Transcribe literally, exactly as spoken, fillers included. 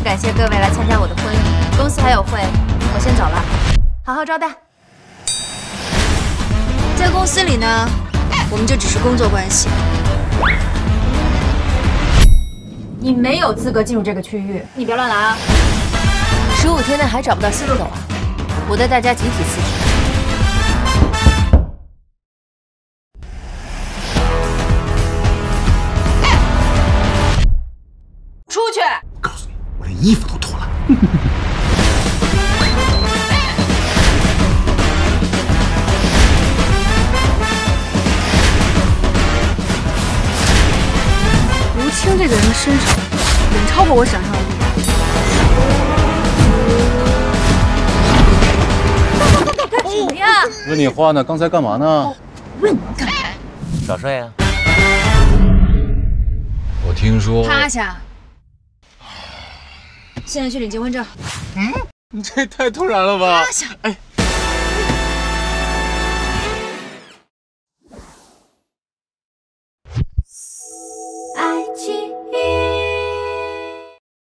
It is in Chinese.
感谢各位来参加我的婚礼，公司还有会，我先走了，好好招待。在公司里呢，我们就只是工作关系。你没有资格进入这个区域，你别乱来啊！十五天内还找不到新狗啊？我带大家集体辞职。 出去！ 我告诉你，我连衣服都脱了。 吴清这个人的身手远超过我想象的力。 什么呀？ 问你话呢，刚才干嘛呢？ 问你干嘛？ 耍帅啊！ 我听说。 趴下。 现在去领结婚证。 嗯，你这也太突然了吧！ 趴下。 哎。